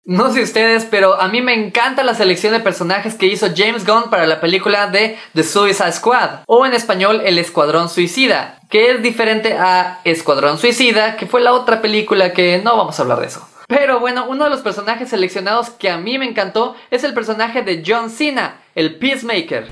No sé ustedes, pero a mí me encanta la selección de personajes que hizo James Gunn para la película de The Suicide Squad, o en español El Escuadrón Suicida, que es diferente a Escuadrón Suicida, que fue la otra película que no vamos a hablar de eso. Pero bueno, uno de los personajes seleccionados que a mí me encantó es el personaje de John Cena, el Peacemaker.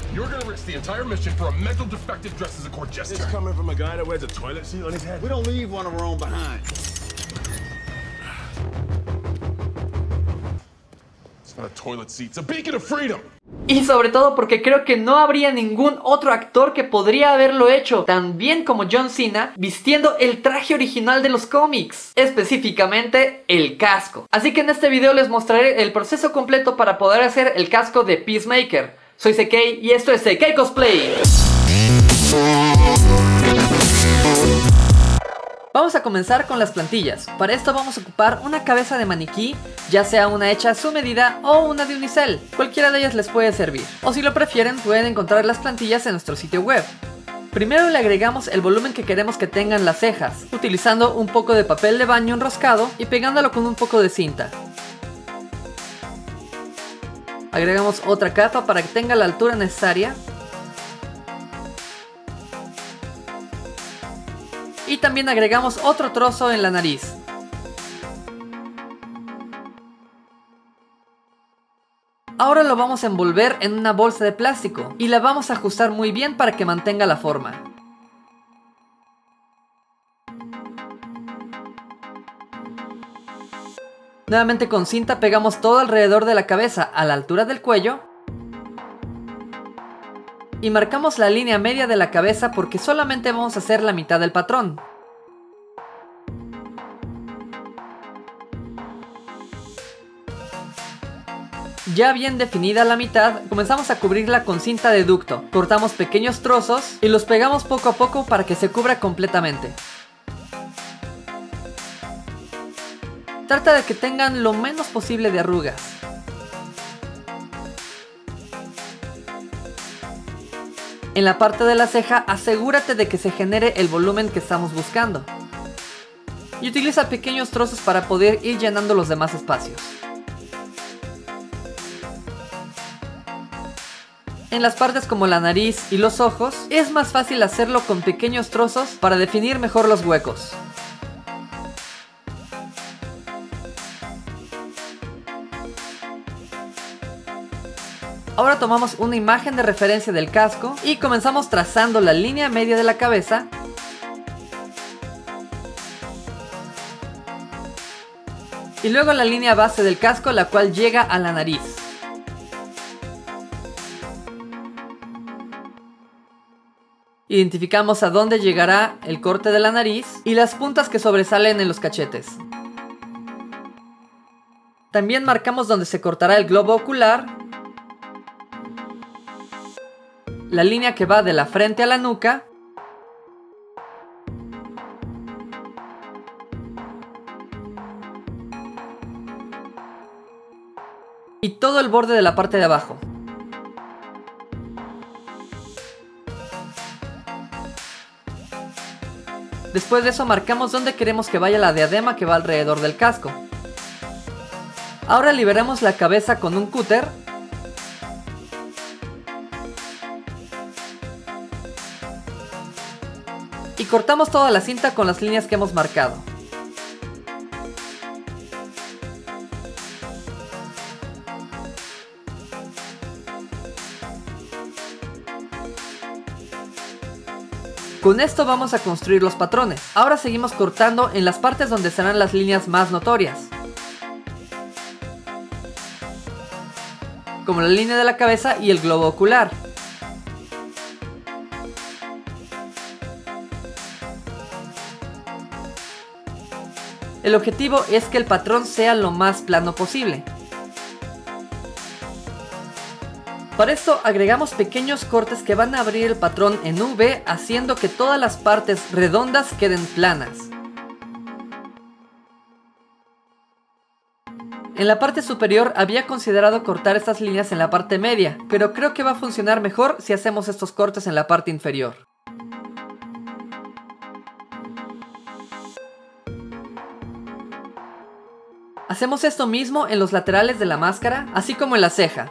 Y sobre todo porque creo que no habría ningún otro actor que podría haberlo hecho tan bien como John Cena, vistiendo el traje original de los cómics, específicamente el casco. Así que en este video les mostraré el proceso completo para poder hacer el casco de Peacemaker. Soy CK y esto es CK Cosplay. Vamos a comenzar con las plantillas. Para esto vamos a ocupar una cabeza de maniquí, ya sea una hecha a su medida o una de unicel. Cualquiera de ellas les puede servir. O si lo prefieren, pueden encontrar las plantillas en nuestro sitio web. Primero le agregamos el volumen que queremos que tengan las cejas, utilizando un poco de papel de baño enroscado y pegándolo con un poco de cinta. Agregamos otra capa para que tenga la altura necesaria. Y también agregamos otro trozo en la nariz. Ahora lo vamos a envolver en una bolsa de plástico y la vamos a ajustar muy bien para que mantenga la forma. Nuevamente con cinta pegamos todo alrededor de la cabeza a la altura del cuello. Y marcamos la línea media de la cabeza porque solamente vamos a hacer la mitad del patrón. Ya bien definida la mitad, comenzamos a cubrirla con cinta de ducto. Cortamos pequeños trozos y los pegamos poco a poco para que se cubra completamente. Trata de que tengan lo menos posible de arrugas. En la parte de la ceja, asegúrate de que se genere el volumen que estamos buscando. Y utiliza pequeños trozos para poder ir llenando los demás espacios. En las partes como la nariz y los ojos, es más fácil hacerlo con pequeños trozos para definir mejor los huecos. Ahora tomamos una imagen de referencia del casco y comenzamos trazando la línea media de la cabeza. Y luego la línea base del casco, la cual llega a la nariz. Identificamos a dónde llegará el corte de la nariz y las puntas que sobresalen en los cachetes. También marcamos dónde se cortará el globo ocular, la línea que va de la frente a la nuca, y todo el borde de la parte de abajo. Después de eso marcamos dónde queremos que vaya la diadema que va alrededor del casco. Ahora liberamos la cabeza con un cúter. Y cortamos toda la cinta con las líneas que hemos marcado. Con esto vamos a construir los patrones. Ahora seguimos cortando en las partes donde serán las líneas más notorias, como la línea de la cabeza y el globo ocular. El objetivo es que el patrón sea lo más plano posible. Para esto agregamos pequeños cortes que van a abrir el patrón en V, haciendo que todas las partes redondas queden planas. En la parte superior había considerado cortar estas líneas en la parte media, pero creo que va a funcionar mejor si hacemos estos cortes en la parte inferior. Hacemos esto mismo en los laterales de la máscara, así como en la ceja.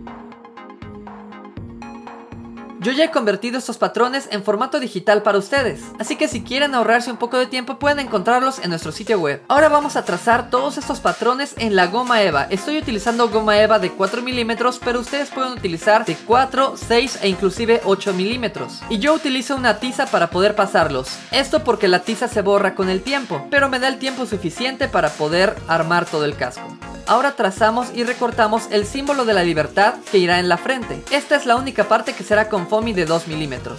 Yo ya he convertido estos patrones en formato digital para ustedes, así que si quieren ahorrarse un poco de tiempo pueden encontrarlos en nuestro sitio web. Ahora vamos a trazar todos estos patrones en la goma eva. Estoy utilizando goma eva de 4 milímetros, pero ustedes pueden utilizar de 4, 6 e inclusive 8 milímetros. Y yo utilizo una tiza para poder pasarlos. Esto porque la tiza se borra con el tiempo, pero me da el tiempo suficiente para poder armar todo el casco. Ahora trazamos y recortamos el símbolo de la libertad que irá en la frente. Esta es la única parte que será con foamy de 2 milímetros.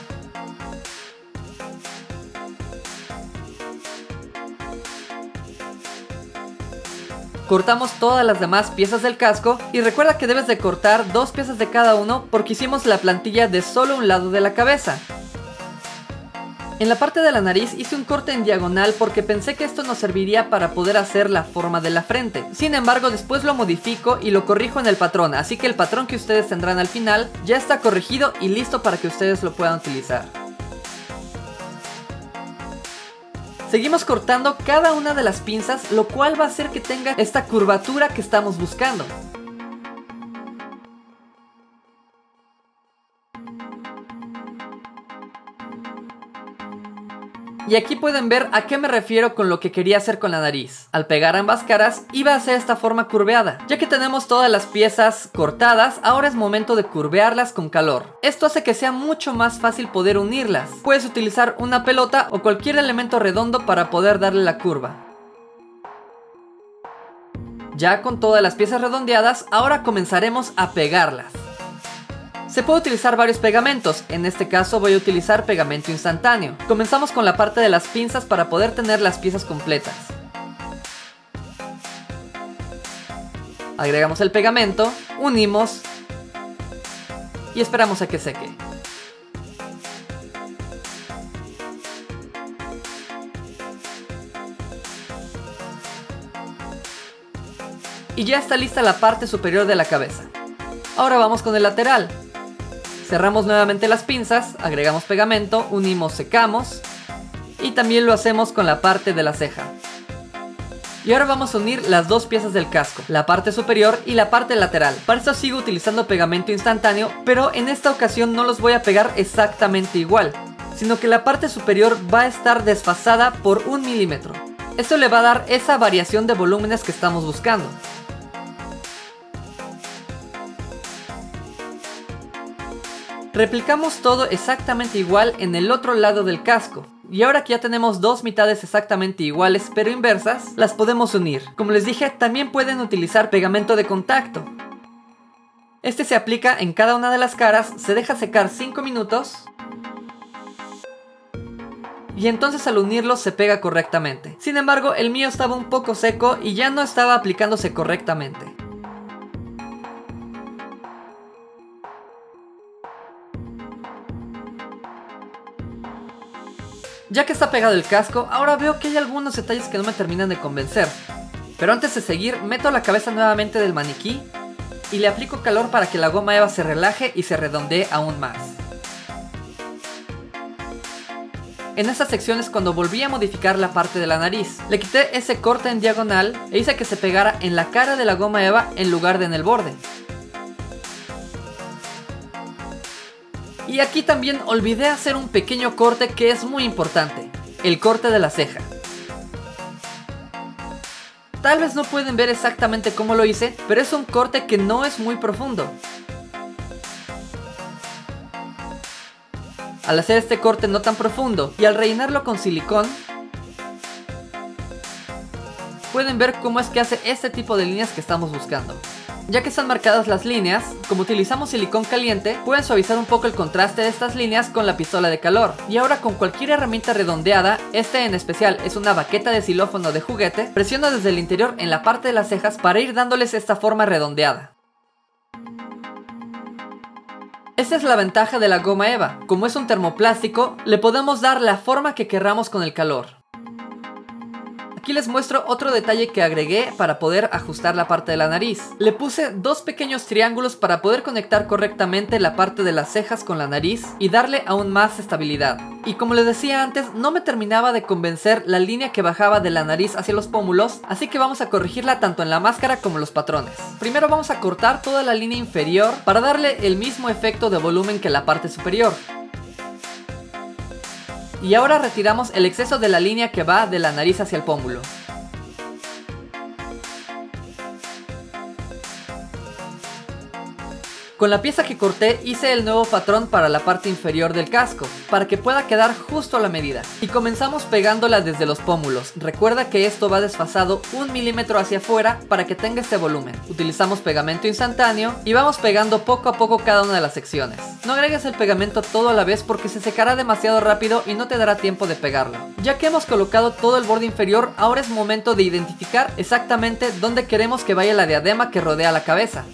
Cortamos todas las demás piezas del casco y recuerda que debes de cortar 2 piezas de cada uno porque hicimos la plantilla de solo un lado de la cabeza. En la parte de la nariz hice un corte en diagonal porque pensé que esto nos serviría para poder hacer la forma de la frente. Sin embargo, después lo modifico y lo corrijo en el patrón, así que el patrón que ustedes tendrán al final ya está corregido y listo para que ustedes lo puedan utilizar. Seguimos cortando cada una de las pinzas, lo cual va a hacer que tenga esta curvatura que estamos buscando. Y aquí pueden ver a qué me refiero con lo que quería hacer con la nariz. Al pegar ambas caras iba a ser esta forma curveada. Ya que tenemos todas las piezas cortadas, ahora es momento de curvearlas con calor. Esto hace que sea mucho más fácil poder unirlas. Puedes utilizar una pelota o cualquier elemento redondo para poder darle la curva. Ya con todas las piezas redondeadas, ahora comenzaremos a pegarlas. Se puede utilizar varios pegamentos, en este caso voy a utilizar pegamento instantáneo. Comenzamos con la parte de las pinzas para poder tener las piezas completas. Agregamos el pegamento, unimos y esperamos a que seque. Y ya está lista la parte superior de la cabeza. Ahora vamos con el lateral. Cerramos nuevamente las pinzas, agregamos pegamento, unimos, secamos y también lo hacemos con la parte de la ceja. Y ahora vamos a unir las dos piezas del casco, la parte superior y la parte lateral. Para esto sigo utilizando pegamento instantáneo, pero en esta ocasión no los voy a pegar exactamente igual, sino que la parte superior va a estar desfasada por 1 milímetro. Esto le va a dar esa variación de volúmenes que estamos buscando. Replicamos todo exactamente igual en el otro lado del casco. Y ahora que ya tenemos dos mitades exactamente iguales pero inversas, las podemos unir. Como les dije, también pueden utilizar pegamento de contacto. Este se aplica en cada una de las caras, se deja secar 5 minutos y entonces al unirlos se pega correctamente. Sin embargo, el mío estaba un poco seco y ya no estaba aplicándose correctamente. Ya que está pegado el casco, ahora veo que hay algunos detalles que no me terminan de convencer. Pero antes de seguir, meto la cabeza nuevamente del maniquí y le aplico calor para que la goma eva se relaje y se redondee aún más. En esta sección es cuando volví a modificar la parte de la nariz. Le quité ese corte en diagonal e hice que se pegara en la cara de la goma eva en lugar de en el borde. Y aquí también olvidé hacer un pequeño corte que es muy importante, el corte de la ceja. Tal vez no pueden ver exactamente cómo lo hice, pero es un corte que no es muy profundo. Al hacer este corte no tan profundo y al rellenarlo con silicón, pueden ver cómo es que hace este tipo de líneas que estamos buscando. Ya que están marcadas las líneas, como utilizamos silicón caliente, pueden suavizar un poco el contraste de estas líneas con la pistola de calor. Y ahora con cualquier herramienta redondeada, este en especial es una baqueta de xilófono de juguete, presiono desde el interior en la parte de las cejas para ir dándoles esta forma redondeada. Esta es la ventaja de la goma eva, como es un termoplástico, le podemos dar la forma que querramos con el calor. Aquí les muestro otro detalle que agregué para poder ajustar la parte de la nariz. Le puse dos pequeños triángulos para poder conectar correctamente la parte de las cejas con la nariz y darle aún más estabilidad. Y como les decía antes, no me terminaba de convencer la línea que bajaba de la nariz hacia los pómulos, así que vamos a corregirla tanto en la máscara como en los patrones. Primero vamos a cortar toda la línea inferior para darle el mismo efecto de volumen que la parte superior. Y ahora retiramos el exceso de la línea que va de la nariz hacia el pómulo. Con la pieza que corté hice el nuevo patrón para la parte inferior del casco, para que pueda quedar justo a la medida. Y comenzamos pegándola desde los pómulos. Recuerda que esto va desfasado 1 milímetro hacia afuera para que tenga este volumen. Utilizamos pegamento instantáneo y vamos pegando poco a poco cada una de las secciones. No agregues el pegamento todo a la vez porque se secará demasiado rápido y no te dará tiempo de pegarlo. Ya que hemos colocado todo el borde inferior, ahora es momento de identificar exactamente dónde queremos que vaya la diadema que rodea la cabeza.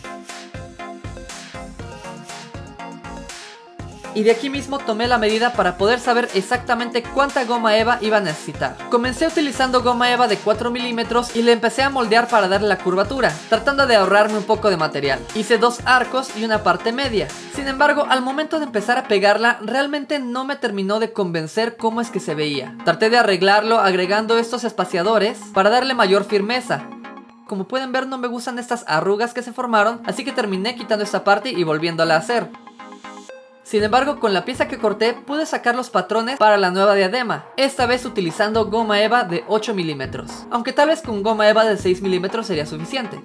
Y de aquí mismo tomé la medida para poder saber exactamente cuánta goma eva iba a necesitar. Comencé utilizando goma eva de 4 milímetros y le empecé a moldear para darle la curvatura, tratando de ahorrarme un poco de material. Hice 2 arcos y una parte media. Sin embargo, al momento de empezar a pegarla, realmente no me terminó de convencer cómo es que se veía. Traté de arreglarlo agregando estos espaciadores para darle mayor firmeza. Como pueden ver, no me gustan estas arrugas que se formaron, así que terminé quitando esta parte y volviéndola a hacer. Sin embargo, con la pieza que corté pude sacar los patrones para la nueva diadema, esta vez utilizando goma eva de 8 milímetros, aunque tal vez con goma eva de 6 milímetros sería suficiente.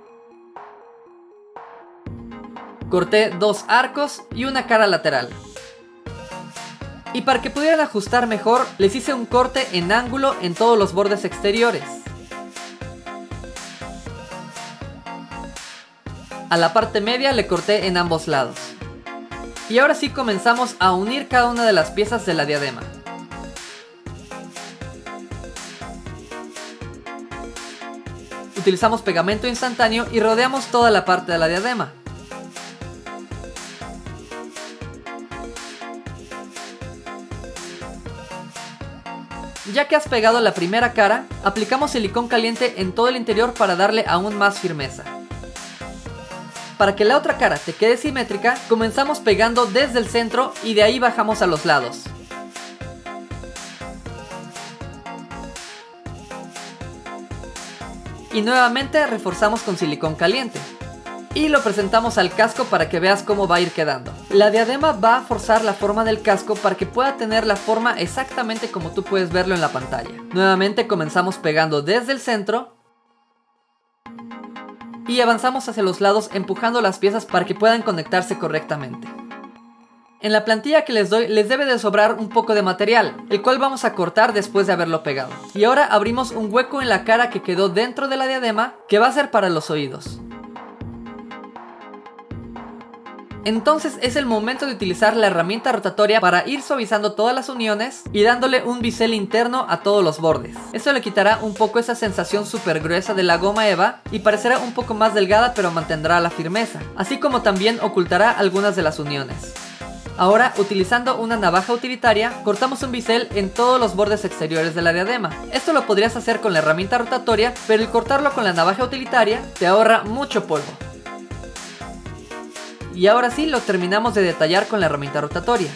Corté 2 arcos y una cara lateral. Y para que pudieran ajustar mejor, les hice un corte en ángulo en todos los bordes exteriores. A la parte media le corté en ambos lados. Y ahora sí comenzamos a unir cada una de las piezas de la diadema. Utilizamos pegamento instantáneo y rodeamos toda la parte de la diadema. Ya que has pegado la primera cara, aplicamos silicón caliente en todo el interior para darle aún más firmeza. Para que la otra cara te quede simétrica, comenzamos pegando desde el centro y de ahí bajamos a los lados. Y nuevamente reforzamos con silicón caliente. Y lo presentamos al casco para que veas cómo va a ir quedando. La diadema va a forzar la forma del casco para que pueda tener la forma exactamente como tú puedes verlo en la pantalla. Nuevamente comenzamos pegando desde el centro. Y avanzamos hacia los lados empujando las piezas para que puedan conectarse correctamente. En la plantilla que les doy les debe de sobrar un poco de material, el cual vamos a cortar después de haberlo pegado. Y ahora abrimos un hueco en la cara que quedó dentro de la diadema, que va a ser para los oídos. Entonces es el momento de utilizar la herramienta rotatoria para ir suavizando todas las uniones y dándole un bisel interno a todos los bordes. Esto le quitará un poco esa sensación súper gruesa de la goma eva y parecerá un poco más delgada, pero mantendrá la firmeza, así como también ocultará algunas de las uniones. Ahora, utilizando una navaja utilitaria, cortamos un bisel en todos los bordes exteriores de la diadema. Esto lo podrías hacer con la herramienta rotatoria, pero el cortarlo con la navaja utilitaria te ahorra mucho polvo. Y ahora sí lo terminamos de detallar con la herramienta rotatoria.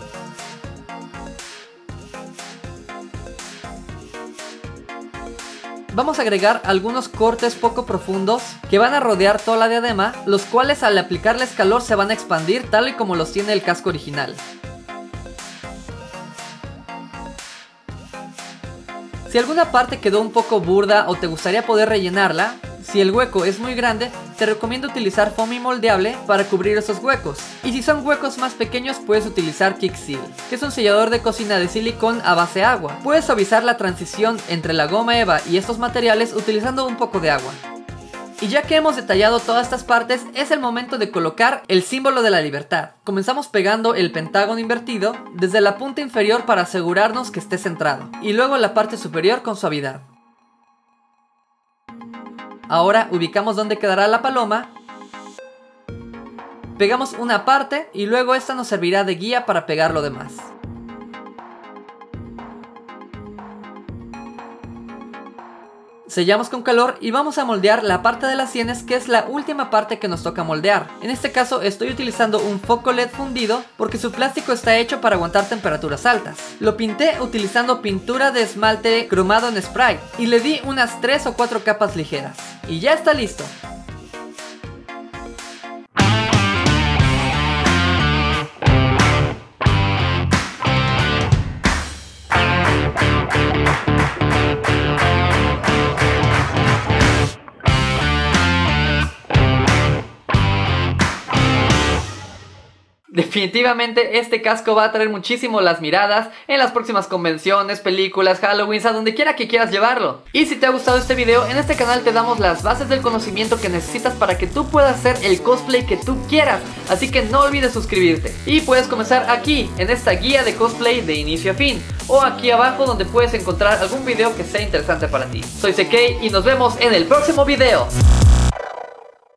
Vamos a agregar algunos cortes poco profundos que van a rodear toda la diadema, los cuales al aplicarles calor se van a expandir tal y como los tiene el casco original. Si alguna parte quedó un poco burda o te gustaría poder rellenarla, si el hueco es muy grande, te recomiendo utilizar foamy moldeable para cubrir esos huecos. Y si son huecos más pequeños, puedes utilizar Kick Seal, que es un sellador de cocina de silicón a base de agua. Puedes suavizar la transición entre la goma eva y estos materiales utilizando un poco de agua. Y ya que hemos detallado todas estas partes, es el momento de colocar el símbolo de la libertad. Comenzamos pegando el pentágono invertido desde la punta inferior para asegurarnos que esté centrado, y luego la parte superior con suavidad. Ahora ubicamos dónde quedará la paloma, pegamos una parte y luego esta nos servirá de guía para pegar lo demás. Sellamos con calor y vamos a moldear la parte de las sienes, que es la última parte que nos toca moldear. En este caso estoy utilizando un foco LED fundido porque su plástico está hecho para aguantar temperaturas altas. Lo pinté utilizando pintura de esmalte cromado en spray y le di unas 3 o 4 capas ligeras. Y ya está listo. Definitivamente este casco va a atraer muchísimo las miradas en las próximas convenciones, películas, Halloween, a donde quiera que quieras llevarlo. Y si te ha gustado este video, en este canal te damos las bases del conocimiento que necesitas para que tú puedas hacer el cosplay que tú quieras. Así que no olvides suscribirte. Y puedes comenzar aquí, en esta guía de cosplay de inicio a fin, o aquí abajo donde puedes encontrar algún video que sea interesante para ti. Soy CK y nos vemos en el próximo video.